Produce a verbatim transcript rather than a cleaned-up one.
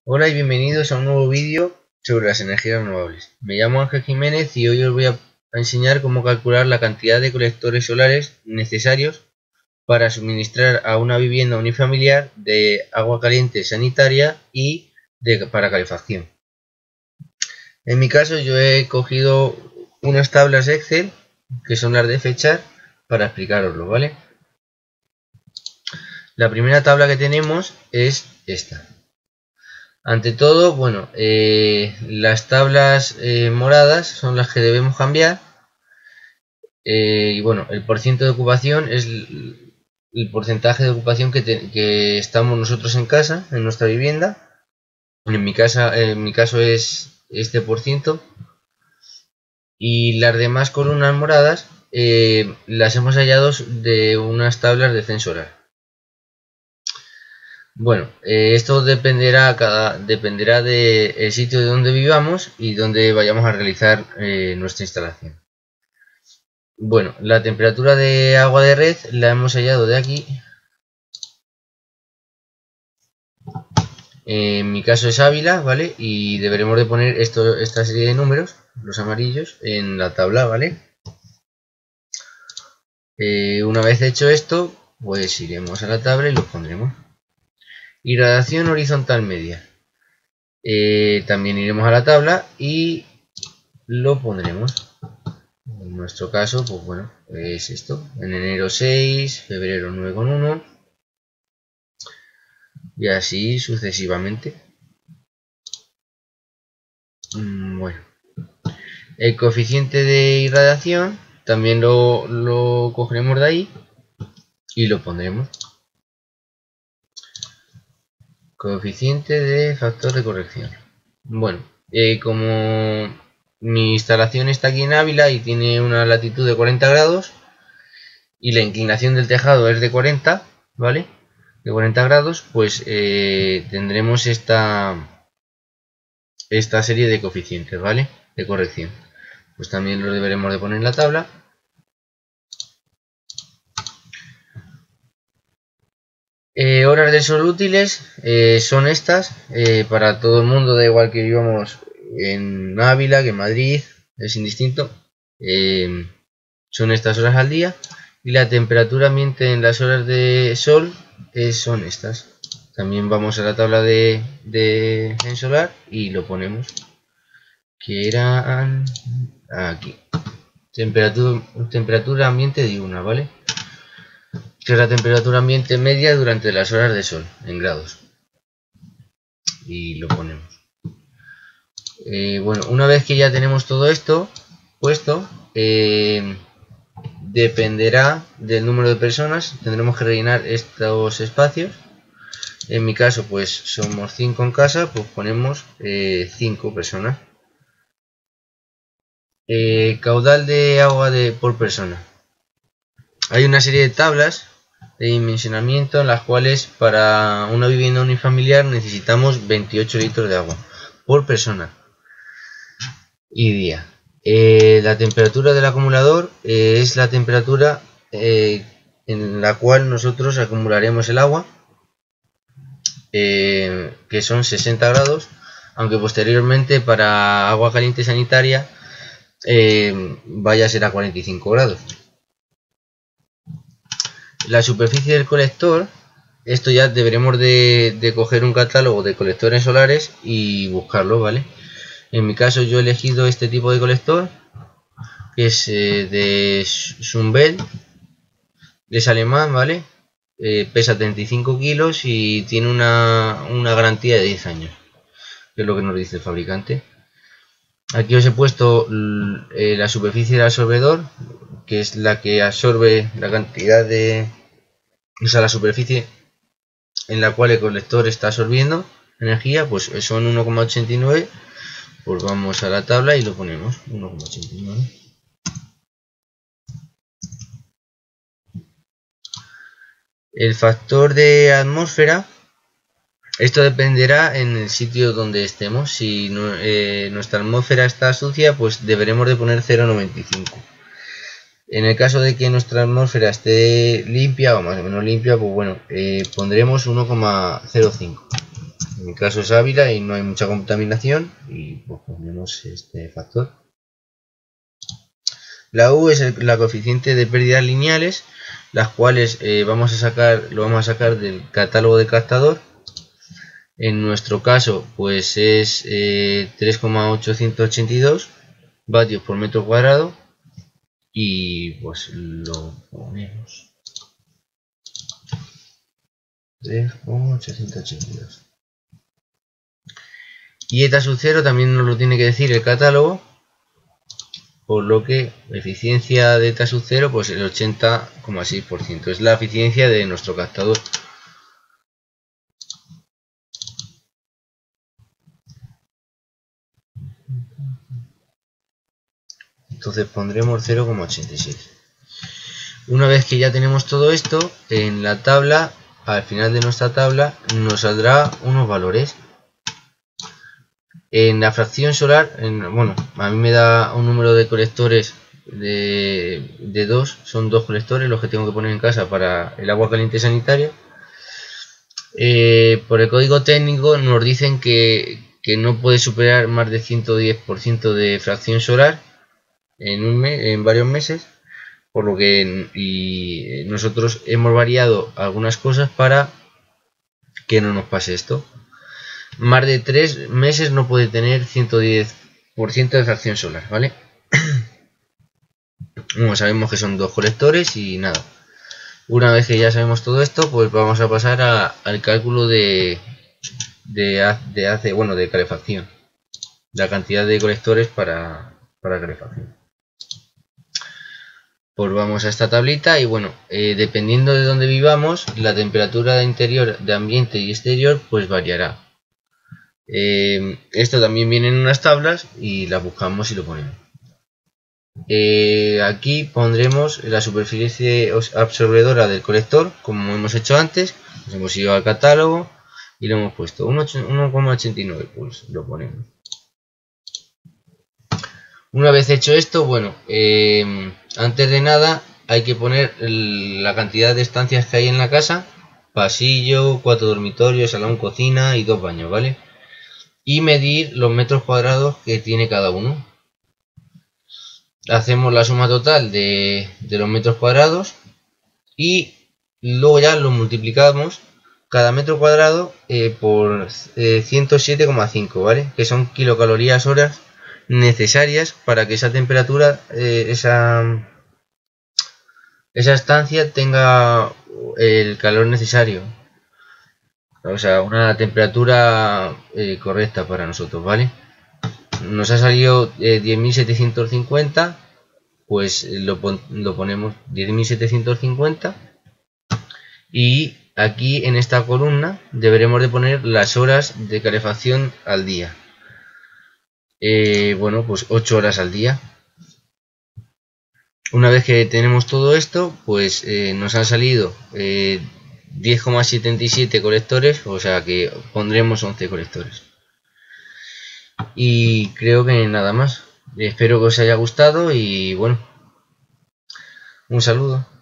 Hola y bienvenidos a un nuevo vídeo sobre las energías renovables. Me llamo Ángel Jiménez y hoy os voy a enseñar cómo calcular la cantidad de colectores solares necesarios para suministrar a una vivienda unifamiliar de agua caliente sanitaria y de, para calefacción. En mi caso yo he cogido unas tablas Excel que son las de fechar para explicaroslo, ¿vale? La primera tabla que tenemos es esta. Ante todo, bueno, eh, las tablas eh, moradas son las que debemos cambiar. Eh, y bueno, el porcentaje de ocupación es el, el porcentaje de ocupación que, te, que estamos nosotros en casa, en nuestra vivienda. En mi, casa, en mi caso es este por ciento. Y las demás columnas moradas eh, las hemos hallado de unas tablas de censo solar. Bueno, eh, esto dependerá cada dependerá del sitio de donde vivamos y donde vayamos a realizar eh, nuestra instalación. Bueno, la temperatura de agua de red la hemos hallado de aquí. En mi caso es Ávila, ¿vale? Y deberemos de poner esto, esta serie de números, los amarillos, en la tabla, ¿vale? Eh, una vez hecho esto, pues iremos a la tabla y los pondremos. Irradiación horizontal media. Eh, también iremos a la tabla y lo pondremos. En nuestro caso, pues bueno, es esto. En enero seis, febrero nueve coma uno y así sucesivamente. Bueno, el coeficiente de irradiación también lo, lo cogeremos de ahí y lo pondremos. Coeficiente de factor de corrección. Bueno, eh, como mi instalación está aquí en Ávila y tiene una latitud de cuarenta grados y la inclinación del tejado es de cuarenta, ¿vale? De cuarenta grados, pues eh, tendremos esta, esta serie de coeficientes, ¿vale? De corrección. Pues también lo deberemos de poner en la tabla. Eh, horas de sol útiles eh, son estas eh, para todo el mundo, da igual que vivamos en Ávila, que en Madrid, es indistinto. Eh, son estas horas al día y la temperatura ambiente en las horas de sol eh, son estas. También vamos a la tabla de, de en solar y lo ponemos, que eran aquí. Temperatura, temperatura ambiente diurna, ¿vale? Que es la temperatura ambiente media durante las horas de sol en grados, y lo ponemos. Eh, bueno, una vez que ya tenemos todo esto puesto, eh, dependerá del número de personas, tendremos que rellenar estos espacios. En mi caso pues somos cinco en casa, pues ponemos cinco personas. Eh, caudal de agua de por persona. Hay una serie de tablas de dimensionamiento en las cuales para una vivienda unifamiliar necesitamos veintiocho litros de agua por persona y día. Eh, la temperatura del acumulador eh, es la temperatura eh, en la cual nosotros acumularemos el agua, eh, que son sesenta grados, aunque posteriormente para agua caliente sanitaria eh, vaya a ser a cuarenta y cinco grados. La superficie del colector, esto ya deberemos de, de coger un catálogo de colectores solares y buscarlo, ¿vale? En mi caso yo he elegido este tipo de colector, que es eh, de Sunbelt, es alemán, ¿vale? Eh, pesa treinta y cinco kilos y tiene una, una garantía de diez años, que es lo que nos dice el fabricante. Aquí os he puesto eh, la superficie del absorbedor, que es la que absorbe la cantidad de... o sea, la superficie en la cual el colector está absorbiendo energía, pues son uno coma ochenta y nueve. Pues vamos a la tabla y lo ponemos, uno coma ochenta y nueve. El factor de atmósfera, esto dependerá en el sitio donde estemos. Si no, eh, nuestra atmósfera está sucia, pues deberemos de poner cero coma noventa y cinco. En el caso de que nuestra atmósfera esté limpia o más o menos limpia, pues bueno, eh, pondremos uno coma cero cinco. En mi caso es Ávila y no hay mucha contaminación, y pues ponemos este factor. La U es el, la coeficiente de pérdidas lineales, las cuales eh, vamos a sacar, lo vamos a sacar del catálogo de captador. En nuestro caso, pues es eh, tres coma ochocientos ochenta y dos vatios por metro cuadrado, y pues lo ponemos tres coma ochocientos ochenta y dos. Y eta sub cero también nos lo tiene que decir el catálogo, por lo que eficiencia de eta sub cero, pues el ochenta coma seis por ciento es la eficiencia de nuestro captador. Entonces pondremos cero coma ochenta y seis. Una vez que ya tenemos todo esto, en la tabla, al final de nuestra tabla, nos saldrá unos valores. En la fracción solar, en, bueno, a mí me da un número de colectores de, de dos, son dos colectores los que tengo que poner en casa para el agua caliente sanitaria. Eh, por el código técnico nos dicen que, que no puede superar más de ciento diez por ciento de fracción solar en, un mes, en varios meses, por lo que y nosotros hemos variado algunas cosas para que no nos pase esto. Más de tres meses no puede tener ciento diez por ciento de fracción solar, ¿vale? Bueno, sabemos que son dos colectores y nada. Una vez que ya sabemos todo esto, pues vamos a pasar a, al cálculo de, de, de, hace, bueno, de calefacción. La cantidad de colectores para, para calefacción. Pues vamos a esta tablita y bueno, eh, dependiendo de donde vivamos, la temperatura de interior, de ambiente y exterior, pues variará. Eh, esto también viene en unas tablas y las buscamos y lo ponemos. Eh, aquí pondremos la superficie absorbedora del colector, como hemos hecho antes. Nos hemos ido al catálogo y lo hemos puesto uno coma ochenta y nueve, pues lo ponemos. Una vez hecho esto, bueno, eh, antes de nada hay que poner el, la cantidad de estancias que hay en la casa: pasillo, cuatro dormitorios, salón, cocina y dos baños, ¿vale? Y medir los metros cuadrados que tiene cada uno. Hacemos la suma total de, de los metros cuadrados y luego ya lo multiplicamos cada metro cuadrado eh, por eh, ciento siete coma cinco, ¿vale? Que son kilocalorías horas necesarias para que esa temperatura, eh, esa, esa estancia tenga el calor necesario. O sea, una temperatura eh, correcta para nosotros, ¿vale? Nos ha salido eh, diez mil setecientos cincuenta, pues lo, pon lo ponemos diez mil setecientos cincuenta, y aquí en esta columna deberemos de poner las horas de calefacción al día. Eh, bueno, pues ocho horas al día. Una vez que tenemos todo esto, pues eh, nos han salido eh, diez coma setenta y siete colectores, o sea que pondremos once colectores. Y creo que nada más. Espero que os haya gustado y bueno, un saludo.